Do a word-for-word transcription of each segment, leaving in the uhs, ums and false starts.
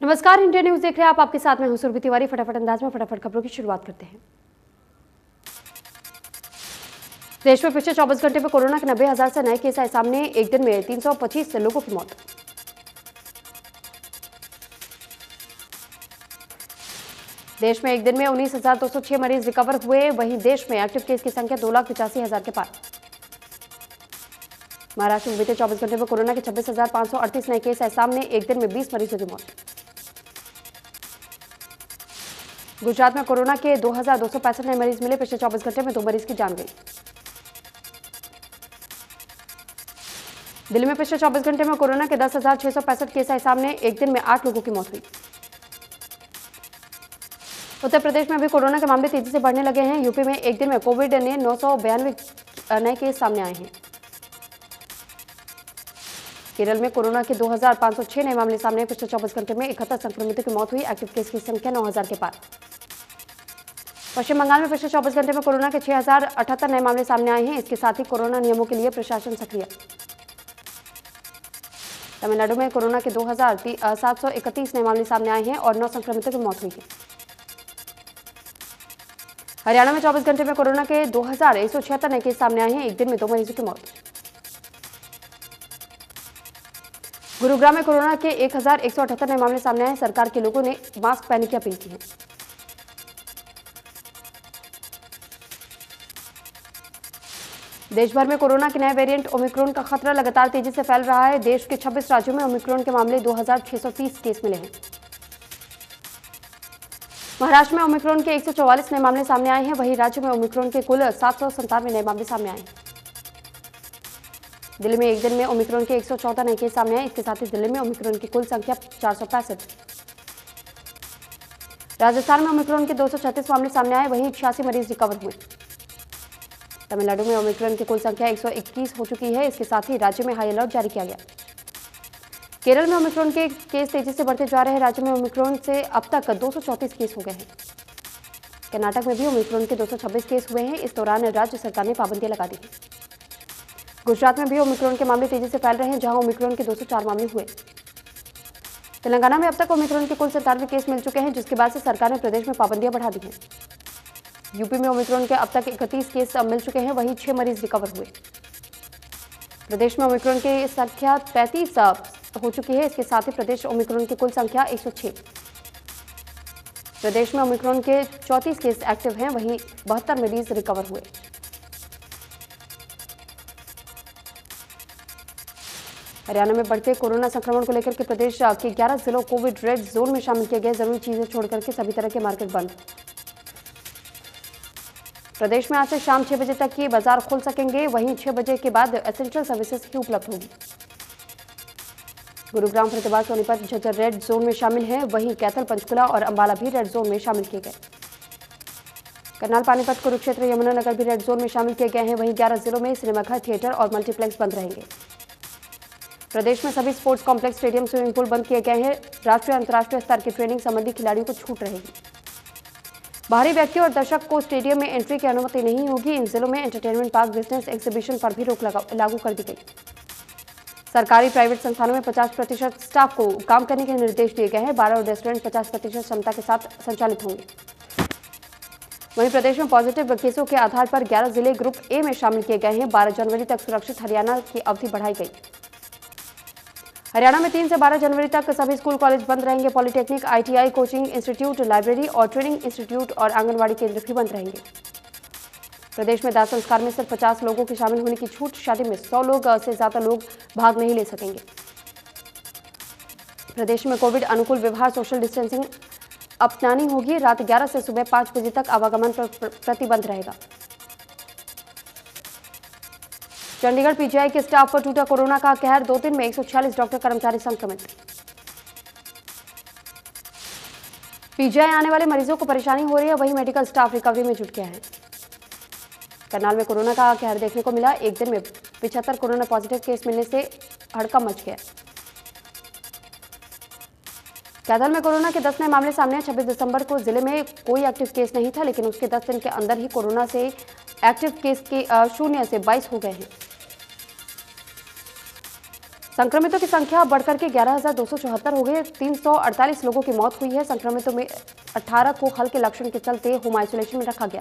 नमस्कार, India news देख रहे हैं आप। आपके साथ में हूं सुरभि तिवारी। फटाफट अंदाज में फटाफट खबरों की शुरुआत करते हैं। देश में पिछले चौबीस घंटे में कोरोना के नब्बे हजार से नए केस आए सामने। एक दिन में तीन सौ पच्चीस लोगों की मौत। देश में एक दिन में उन्नीस हजार दो सौ छह मरीज रिकवर हुए। वहीं देश में एक्टिव केस की संख्या दो लाख पिचासी हजार के पार। महाराष्ट्र में बीते चौबीस घंटे में कोरोना के छब्बीस हजार पांच सौ अड़तीस नए केस आए सामने। एक दिन में बीस मरीजों की मौत। गुजरात में कोरोना के दो हजार दो सौ पैंसठ नए मरीज मिले। पिछले चौबीस घंटे में दो मरीज की जान गई। दिल्ली में पिछले चौबीस घंटे में कोरोना के दस हजार छह सौ पैंसठ केस आए सामने। एक दिन में आठ लोगों की मौत हुई। उत्तर प्रदेश में भी कोरोना के मामले तेजी से बढ़ने लगे हैं। यूपी में एक दिन में कोविड ने नौ सौ बयानवे नए केस सामने आए हैं। केरल में कोरोना के दो हजार पांच सौ छह नए मामले सामने। पिछले चौबीस घंटे में इकहत्तर संक्रमितों की मौत हुई। एक्टिव केस की संख्या नौ हजार के पार। पश्चिम बंगाल में पिछले चौबीस घंटे में कोरोना के छह हजार अठहत्तर नए मामले सामने आए हैं। इसके साथ ही कोरोना नियमों के लिए प्रशासन सक्रिय। तमिलनाडु में कोरोना के दो हजार सात सौ इकतीस नए मामले सामने आए हैं और नौ संक्रमितों की मौत हुई है। हरियाणा में चौबीस घंटे में कोरोना के दो हजार एक सौ छिहत्तर नए केस सामने आए हैं। एक दिन में दो मरीजों की मौत। गुरुग्राम में कोरोना के एक हजार एक सौ अठहत्तर नए मामले सामने आए। सरकार के लोगों ने मास्क पहनने की अपील की है। देश भर में कोरोना के नए वेरिएंट ओमिक्रॉन का खतरा लगातार तेजी से फैल रहा है। देश के छब्बीस राज्यों में ओमिक्रॉन के मामले दो हजार छह सौ तीस केस मिले हैं। महाराष्ट्र में ओमिक्रॉन के एक सौ चौवालीस नए मामले सामने आए हैं। वहीं राज्य में ओमिक्रॉन के कुल सात सौ संतानवे नए मामले सामने आए हैं। दिल्ली में एक दिन में ओमिक्रॉन के एक सौ चौदह नए केस सामने आए। इसके साथ ही दिल्ली में ओमिक्रॉन की कुल संख्या चार सौ पैंसठ। राजस्थान में ओमिक्रॉन के दो सौ छत्तीस मामले सामने आए। वहीं छियासी मरीज रिकवर हुए। तमिलनाडु में ओमिक्रॉन की कुल संख्या एक सौ इक्कीस हो चुकी है। इसके साथ ही राज्य में हाई अलर्ट जारी किया गया। केरल में ओमिक्रॉन के केस तेजी से बढ़ते जा रहे हैं। राज्य में ओमिक्रॉन से अब तक दो सौ चौंतीस केस हो गए हैं। कर्नाटक में भी ओमिक्रॉन के दो सौ छब्बीस केस हुए हैं। इस दौरान राज्य सरकार ने पाबंदियां लगा दी हैं। गुजरात में भी ओमिक्रॉन के मामले तेजी से फैल रहे हैं, जहां ओमिक्रॉन के दो सौ चार मामले हुए। तेलंगाना में अब तक ओमिक्रॉन के कुल सत्तानवे केस मिल चुके हैं, जिसके बाद से सरकार ने प्रदेश में पाबंदियां बढ़ा दी हैं। यूपी में ओमिक्रॉन के अब तक इकतीस केस मिल चुके हैं। वहीं छह मरीज रिकवर हुए। प्रदेश में ओमिक्रॉन की संख्या पैंतीस हो चुकी है। इसके साथ ही प्रदेश ओमिक्रॉन की कुल संख्या एक सौ छह। प्रदेश में ओमिक्रॉन के चौंतीस केस एक्टिव हैं। वहीं बहत्तर मरीज रिकवर हुए। हरियाणा में बढ़ते कोरोना संक्रमण को लेकर के प्रदेश के ग्यारह जिलों कोविड रेड जोन में शामिल किए गए। जरूरी चीजें छोड़कर के सभी तरह के मार्केट बंद। प्रदेश में आज से शाम छह बजे तक ही बाजार खुल सकेंगे। वहीं छह बजे के बाद एसेंशियल सर्विसेज ही उपलब्ध होगी। गुरुग्राम, फरीदाबाद, सोनीपत, झज्जर रेड जोन में शामिल हैं। वहीं कैथल, पंचकुला और अंबाला भी रेड जोन में शामिल किए गए। करनाल, पानीपत, कुरुक्षेत्र, यमुनानगर भी रेड जोन में शामिल किए गए हैं। वहीं ग्यारह जिलों में सिनेमाघर, थिएटर और मल्टीप्लेक्स बंद रहेंगे। प्रदेश में सभी sports complex, stadium, swimming pool बंद किए गए हैं। राष्ट्रीय और अंतर्राष्ट्रीय स्तर की ट्रेनिंग संबंधी खिलाड़ियों को छूट रहेगी। बाहरी व्यक्ति और दर्शक को स्टेडियम में एंट्री की अनुमति नहीं होगी। इन जिलों में एंटरटेनमेंट पार्क, बिजनेस एग्जीबिशन पर भी रोक लागू कर दी गई। सरकारी प्राइवेट संस्थानों में पचास प्रतिशत स्टाफ को काम करने के निर्देश दिए गए हैं। बार और रेस्टोरेंट पचास प्रतिशत क्षमता के साथ संचालित होंगे। वहीं प्रदेश में पॉजिटिव केसों के आधार पर ग्यारह जिले ग्रुप ए में शामिल किए गए हैं। बारह जनवरी तक सुरक्षित हरियाणा की अवधि बढ़ाई गई। हरियाणा में तीन से बारह जनवरी तक सभी स्कूल कॉलेज बंद रहेंगे। Polytechnic, ITI, coaching institute, library और ट्रेनिंग इंस्टीट्यूट और आंगनबाड़ी केंद्र भी बंद रहेंगे। प्रदेश में दाह संस्कार में सिर्फ पचास लोगों के शामिल होने की छूट। शादी में सौ लोग से ज्यादा लोग भाग नहीं ले सकेंगे। प्रदेश में कोविड अनुकूल व्यवहार, सोशल डिस्टेंसिंग अपनानी होगी। रात ग्यारह से सुबह पांच बजे तक आवागमन पर प्रतिबंध रहेगा। चंडीगढ़ पीजीआई के स्टाफ पर टूटा कोरोना का कहर। दो दिन में एक सौ छियालीस डॉक्टर कर्मचारी संक्रमित। पीजीआई आने वाले मरीजों को परेशानी हो रही है। वहीं मेडिकल स्टाफ रिकवरी में जुट गया है। करनाल में कोरोना का कहर देखने को मिला। एक दिन में पिछहत्तर कोरोना पॉजिटिव केस मिलने से हड़कंप मच गया। कैथल में कोरोना के दस नए मामले सामने आए। छब्बीस दिसंबर को जिले में कोई एक्टिव केस नहीं था, लेकिन उसके दस दिन के अंदर ही कोरोना से एक्टिव केस के शून्य से बाईस हो गए हैं। संक्रमितों की संख्या बढ़कर के ग्यारह हजार दो सौ चौहत्तर हो गई। तीन सौ अड़तालीस लोगों की मौत हुई है। संक्रमितों में अठारह को हल्के लक्षण के चलते होम आइसोलेशन में रखा गया।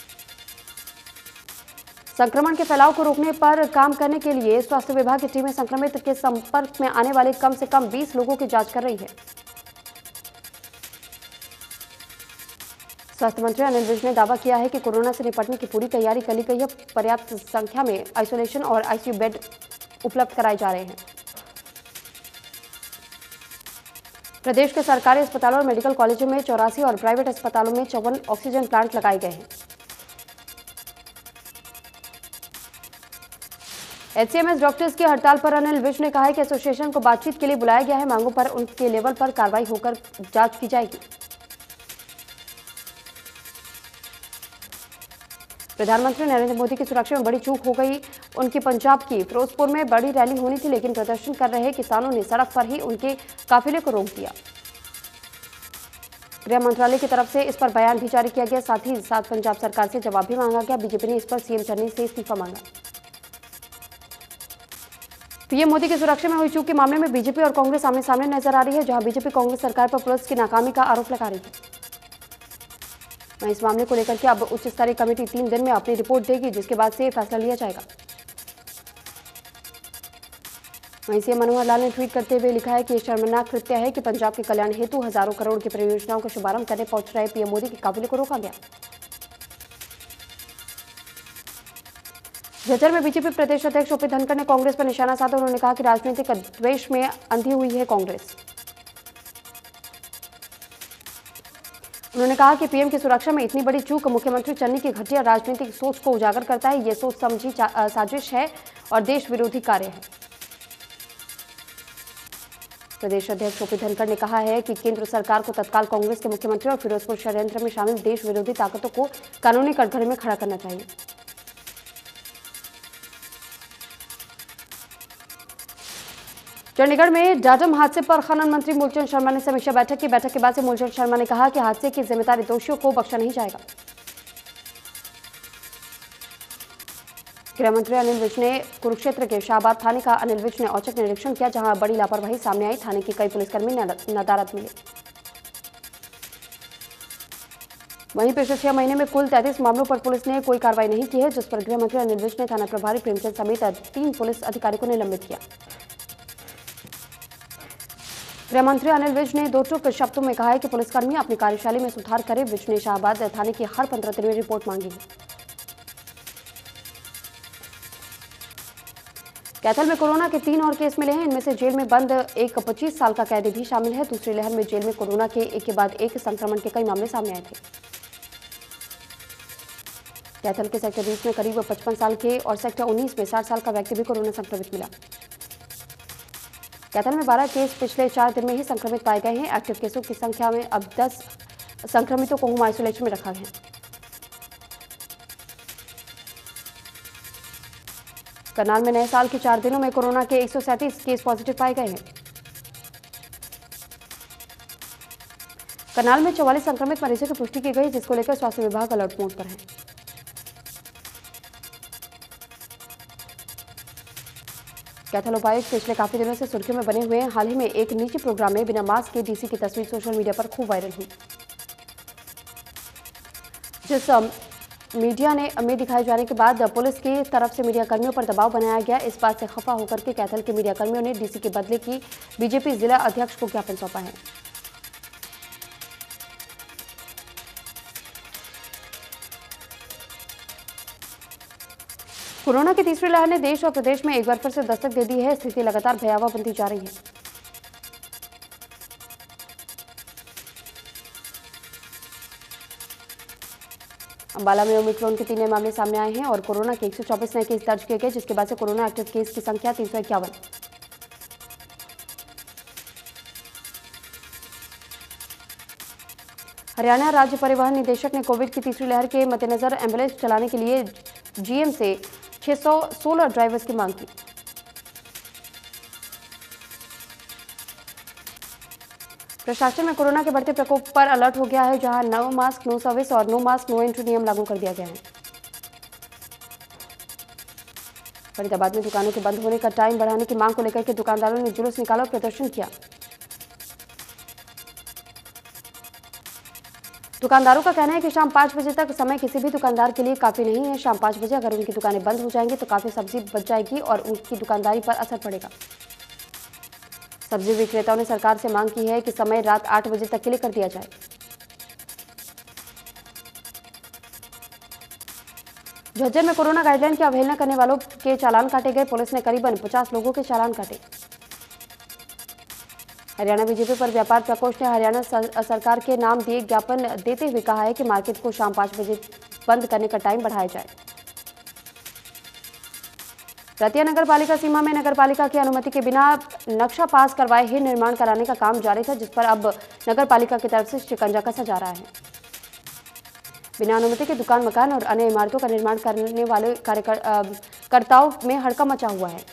संक्रमण के फैलाव को रोकने पर काम करने के लिए स्वास्थ्य विभाग की टीमें संक्रमित के संपर्क में आने वाले कम से कम बीस लोगों की जांच कर रही है। स्वास्थ्य मंत्री अनिल विज ने दावा किया है कि कोरोना से निपटने की पूरी तैयारी कर ली गई है। पर्याप्त संख्या में आइसोलेशन और आईसीयू बेड उपलब्ध कराए जा रहे हैं। प्रदेश के सरकारी अस्पतालों और मेडिकल कॉलेजों में चौरासी और प्राइवेट अस्पतालों में चौवन ऑक्सीजन प्लांट लगाए गए हैं। एचसीएमएस डॉक्टर्स की हड़ताल पर अनिल विज ने कहा है कि एसोसिएशन को बातचीत के लिए बुलाया गया है। मांगों पर उनके लेवल पर कार्रवाई होकर जांच की जाएगी। प्रधानमंत्री नरेंद्र मोदी की सुरक्षा में बड़ी चूक हो गई। उनकी पंजाब की फिरोजपुर में बड़ी रैली होनी थी, लेकिन प्रदर्शन कर रहे किसानों ने सड़क पर ही उनके काफिले को रोक दिया। गृह मंत्रालय की तरफ से इस पर बयान भी जारी किया गया। साथ ही साथ पंजाब सरकार से जवाब भी मांगा गया। बीजेपी ने इस पर सीएम चन्नी से इस्तीफा मांगा। पीएम मोदी की सुरक्षा में हुई चूक के मामले में बीजेपी और कांग्रेस आमने सामने नजर आ रही है, जहां बीजेपी कांग्रेस सरकार पर पुलिस की नाकामी का आरोप लगा रही है। वहीं इस मामले को लेकर के अब उच्च स्तरीय कमेटी तीन दिन में अपनी रिपोर्ट देगी, जिसके बाद से फैसला लिया जाएगा। वहीं सीएम मनोहर लाल ने ट्वीट करते हुए लिखा है कि यह शर्मनाक कृत्य है कि पंजाब के कल्याण हेतु हजारों करोड़ की परियोजनाओं का शुभारंभ करने पहुंच रहे पीएम मोदी के काफिले को रोका गया। झज्जर में बीजेपी प्रदेश अध्यक्ष ओपी धनखड़ ने कांग्रेस पर निशाना साधा। उन्होंने कहा कि राजनीतिक द्वेष में अंधी हुई है कांग्रेस। उन्होंने कहा कि पीएम की सुरक्षा में इतनी बड़ी चूक मुख्यमंत्री चन्नी की घटिया राजनीतिक सोच को उजागर करता है। ये सोच समझी साजिश है और देश विरोधी कार्य है। प्रदेश अध्यक्ष ओपी धनखड़ ने कहा है कि केंद्र सरकार को तत्काल कांग्रेस के मुख्यमंत्री और फिरोजपुर षड्यंत्र में शामिल देश विरोधी ताकतों को कानूनी कटघरे में खड़ा करना चाहिए। चंडीगढ़ में डाडम हादसे पर खनन मंत्री मूलचंद शर्मा ने समीक्षा बैठक की। बैठक के बाद से मूलचंद शर्मा ने कहा कि हादसे की जिम्मेदारी दोषियों को बख्शा नहीं जाएगा। गृह मंत्री अनिल विज ने कुरुक्षेत्र के शाहबाद थाने का अनिल विज ने औचक निरीक्षण किया, जहां बड़ी लापरवाही सामने आई। थाने के कई पुलिसकर्मी नदारद मिले। वहीं पिछले छह महीने में कुल तैंतीस मामलों पर पुलिस ने कोई कार्रवाई नहीं की है, जिस पर गृह मंत्री अनिल विज ने थाना प्रभारी प्रेमचंद समेत तीन पुलिस अधिकारी को निलंबित किया। गृह मंत्री अनिल विज ने दो टूक शब्दों में कहा है कि पुलिसकर्मी अपनी कार्यशैली में सुधार करें। विज ने शाहबाद थाने की हर पंद्रह दिन में रिपोर्ट मांगी है। कैथल में कोरोना के तीन और केस मिले हैं। इनमें से जेल में बंद एक पच्चीस साल का कैदी भी शामिल है। दूसरी लहर में जेल में कोरोना के एक के बाद एक संक्रमण के कई मामले सामने आए थे। कैथल के सेक्टर बीस में करीब पचपन साल के और सेक्टर उन्नीस में साठ साल का व्यक्ति भी कोरोना संक्रमित मिला। कैथल में बारह केस पिछले चार दिन में ही संक्रमित पाए गए हैं। एक्टिव केसों की संख्या में अब दस संक्रमितों को होम आइसोलेशन में रखा गया है। करनाल में नए साल के चार दिनों में कोरोना के एक सौ सैंतीस केस पॉजिटिव पाए गए हैं। करनाल में चौवालीस संक्रमित मरीजों की पुष्टि की गई, जिसको लेकर स्वास्थ्य विभाग अलर्ट मोड पर है। कैथल उपायुक्त पिछले काफी दिनों से सुर्खियों में बने हुए हैं। हाल ही में एक निजी प्रोग्राम में बिना मास्क के डीसी की तस्वीर सोशल मीडिया पर खूब वायरल हुई, जिस मीडिया ने में दिखाए जाने के बाद पुलिस की तरफ से मीडिया कर्मियों पर दबाव बनाया गया। इस बात से खफा होकर के कैथल के मीडिया कर्मियों ने डीसी के बदले की बीजेपी जिला अध्यक्ष को ज्ञापन सौंपा है। कोरोना की तीसरी लहर ने देश और प्रदेश में एक बार फिर से दस्तक दे दी है। स्थिति लगातार भयावह बनती जा रही है। अंबाला में ओमिक्रॉन के तीन नए मामले सामने आए हैं और कोरोना के एक सौ चौबीस नए केस दर्ज किए गए, जिसके बाद से कोरोना एक्टिव केस की संख्या तीन सौ इक्यावन। हरियाणा राज्य परिवहन निदेशक ने कोविड की तीसरी लहर के मद्देनजर एम्बुलेंस चलाने के लिए जीएम से छह सौ सोलह ड्राइवर्स की मांग की। प्रशासन में कोरोना के बढ़ते प्रकोप पर अलर्ट हो गया है, जहां नो मास्क नो सर्विस और नो मास्क नो एंट्री नियम लागू कर दिया गया है। फरीदाबाद में दुकानों के बंद होने का टाइम बढ़ाने की मांग को लेकर के दुकानदारों ने जुलूस निकाला और प्रदर्शन किया। दुकानदारों का कहना है कि शाम पाँच बजे तक समय किसी भी दुकानदार के लिए काफी नहीं है। शाम पाँच बजे अगर उनकी दुकानें बंद हो जाएंगी तो काफी सब्जी बच जाएगी और उनकी दुकानदारी पर असर पड़ेगा। सब्जी विक्रेताओं ने सरकार से मांग की है कि समय रात आठ बजे तक के लिए कर दिया जाए। झज्जर में कोरोना गाइडलाइन की अवहेलना करने वालों के चालान काटे गए। पुलिस ने करीबन पचास लोगों के चालान काटे। हरियाणा बीजेपी पर व्यापार प्रकोष्ठ ने हरियाणा सरकार के नाम दिए ज्ञापन देते हुए कहा है कि मार्केट को शाम पाँच बजे बंद करने का टाइम बढ़ाया जाए। रतिया नगर पालिका सीमा में नगर पालिका की अनुमति के बिना नक्शा पास करवाए ही निर्माण कराने का काम जारी था, जिस पर अब नगर पालिका की तरफ से शिकंजा कसा जा रहा है। बिना अनुमति के दुकान, मकान और अन्य इमारतों का निर्माण करने वाले कार्यकर्ताओं में हड़कंप मचा हुआ है।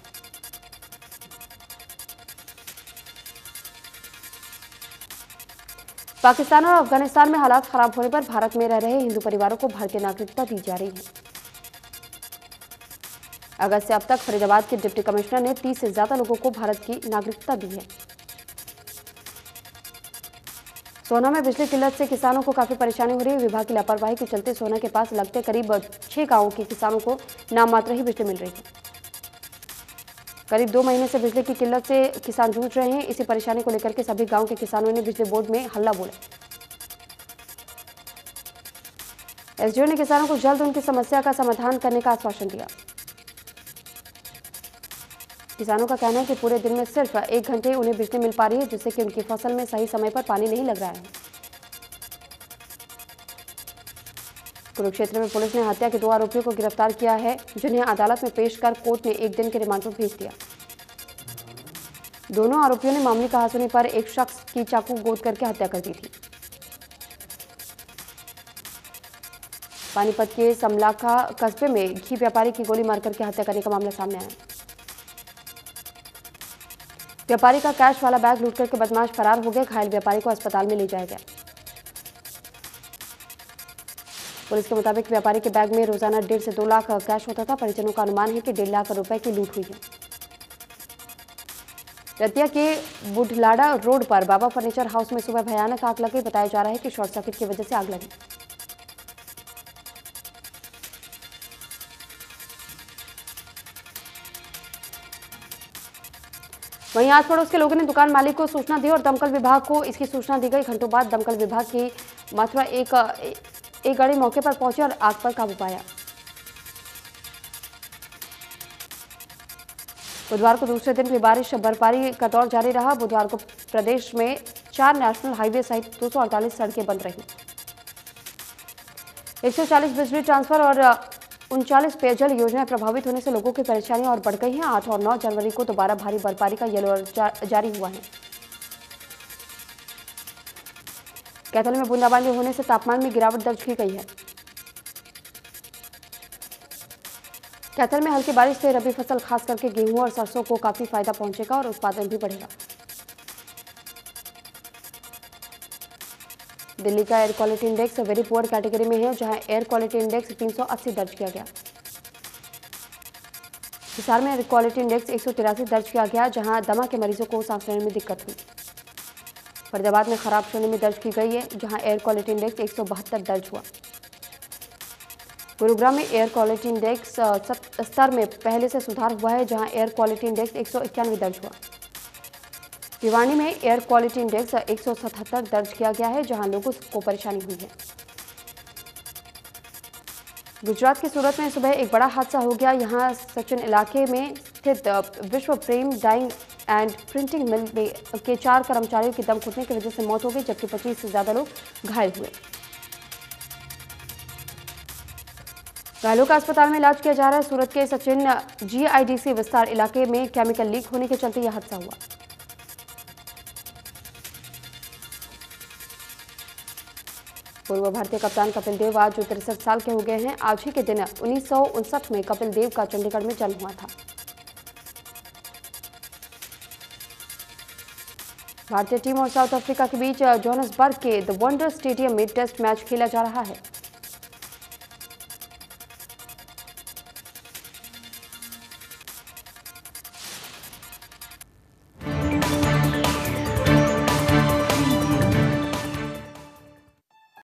पाकिस्तान और अफगानिस्तान में हालात खराब होने पर भारत में रह रहे हिंदू परिवारों को भारतीय नागरिकता दी जा रही है। अगस्त से अब तक फरीदाबाद के डिप्टी कमिश्नर ने तीस से ज्यादा लोगों को भारत की नागरिकता दी है। सोना में बिजली किल्लत से किसानों को काफी परेशानी हो रही है। विभाग की लापरवाही के चलते सोना के पास लगते करीब छह गांवों के किसानों को नाम मात्र ही बिजली मिल रही है। करीब दो महीने से बिजली की किल्लत से किसान जूझ रहे हैं। इसी परेशानी को लेकर के सभी गांव के किसानों ने बिजली बोर्ड में हल्ला बोला। एसडीओ ने किसानों को जल्द उनकी समस्या का समाधान करने का आश्वासन दिया। किसानों का कहना है कि पूरे दिन में सिर्फ एक घंटे उन्हें बिजली मिल पा रही है, जिससे कि उनकी फसल में सही समय पर पानी नहीं लग रहा है। कुरुक्षेत्र में पुलिस ने हत्या के दो आरोपियों को गिरफ्तार किया है, जिन्हें अदालत में पेश कर कोर्ट ने एक दिन के रिमांड पर भेज दिया। दोनों आरोपियों ने मामूली कहासुनी पर एक शख्स की चाकू गोद करके हत्या कर दी थी। पानीपत के समलाखा कस्बे में घी व्यापारी की गोली मारकर के हत्या करने का मामला सामने आया। व्यापारी का कैश वाला बैग लूट करके बदमाश फरार हो गए। घायल व्यापारी को अस्पताल में ले जाया गया। पुलिस के मुताबिक व्यापारी के बैग में रोजाना डेढ़ से दो लाख कैश होता था। परिजनों का अनुमान है कि डेढ़ लाख रुपए की लूट हुई है। रतिया के बुढ़लाड़ा रोड पर बाबा फर्नीचर हाउस में सुबह भयानक आग लगी। बताया जा रहा है कि शॉर्ट सर्किट की वजह से आग लगी। वहीं आस पड़ोस के लोगों ने दुकान मालिक को सूचना दी और दमकल विभाग को इसकी सूचना दी गई। घंटों बाद दमकल विभाग की मात्रा एक एक गाड़ी मौके पर पहुंची और आग पर काबू पाया। बुधवार को दूसरे दिन भी बारिश बर्फबारी का दौर जारी रहा। बुधवार को प्रदेश में चार नेशनल हाईवे सहित दो सौ अड़तालीस सड़कें बंद रही। एक सौ चालीस बिजली ट्रांसफर और उनचालीस पेयजल योजनाएं प्रभावित होने से लोगों की परेशानियां और बढ़ गई हैं। आठ और नौ जनवरी को दोबारा भारी बर्फबारी का येलो अलर्ट जारी हुआ है। कैथल में बूंदाबांदी होने से तापमान में गिरावट दर्ज की गई है। कैथल में हल्की बारिश से रबी फसल खास करके गेहूं और सरसों को काफी फायदा पहुंचेगा और उत्पादन भी बढ़ेगा। दिल्ली का air quality index very poor category में है, जहां एयर क्वालिटी इंडेक्स तीन सौ अस्सी दर्ज किया गया। हिसार में एयर क्वालिटी इंडेक्स एक सौ तिरासी दर्ज किया गया, जहां दमा के मरीजों को सांस लेने में दिक्कत हुई। फरीदाबाद में खराब श्रेणी में दर्ज की गई है, जहां एयर क्वालिटी इंडेक्स एक सौ बहत्तर दर्ज हुआ। गुरुग्राम में एयर क्वालिटी इंडेक्स स्तर में पहले से सुधार हुआ है, जहां एयर क्वालिटी इंडेक्स एक सौ इक्यानवे दर्ज हुआ। भिवानी में एयर क्वालिटी इंडेक्स एक सौ सतहत्तर दर्ज किया गया है, जहां लोगों को परेशानी हुई है। गुजरात के सूरत में सुबह एक बड़ा हादसा हो गया। यहां सचिन इलाके में स्थित Vishwa Prem dyeing and printing mill के चार कर्मचारियों की दम घुटने की वजह से मौत हो गई, जबकि पच्चीस से ज्यादा लोग घायल हुए। घायलों का अस्पताल में इलाज किया जा रहा है। सूरत के सचिन जीआईडीसी विस्तार इलाके में केमिकल लीक होने के चलते यह हादसा हुआ। पूर्व भारतीय कप्तान कपिल देव आज जो तिरसठ साल के हो गए हैं। आज ही के दिन उन्नीस सौ उनसठ में कपिल देव का चंडीगढ़ में जन्म हुआ था। भारतीय टीम और साउथ अफ्रीका के बीच जोहान्सबर्ग के द वंडर स्टेडियम में टेस्ट मैच खेला जा रहा है।